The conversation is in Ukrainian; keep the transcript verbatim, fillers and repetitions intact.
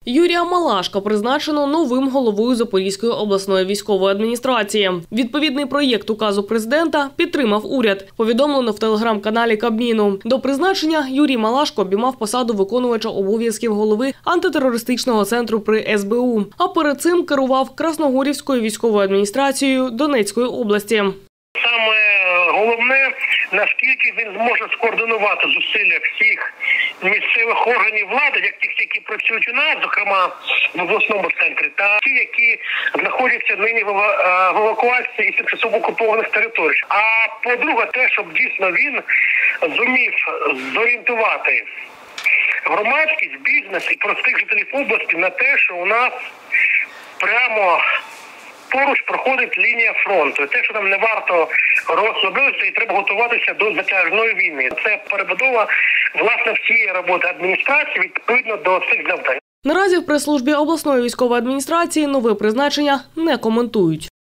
Юрія Малашка призначено новим головою Запорізької обласної військової адміністрації. Відповідний проєкт указу президента підтримав уряд, повідомлено в телеграм-каналі Кабміну. До призначення Юрій Малашко обіймав посаду виконувача обов'язків голови антитерористичного центру при ес бе у, а перед цим керував Красногорівською військовою адміністрацією Донецької області. Саме головне, наскільки він зможе скоординувати зусилля всіх місцевих органів влади, як тих, які працюють у нас, зокрема в обласному центрі, та ті, які знаходяться нині в евакуації із тимчасово окупованих територій. А по-друге, те, щоб дійсно він зумів зорієнтувати громадськість, бізнес і простих жителів області на те, що у нас прямо поруч проходить лінія фронту. Те, що нам не варто розслаблюватися і треба готуватися до затяжної війни. Це перебудова, власне, всієї роботи адміністрації відповідно до цих завдань. Наразі в прес-службі обласної військової адміністрації нове призначення не коментують.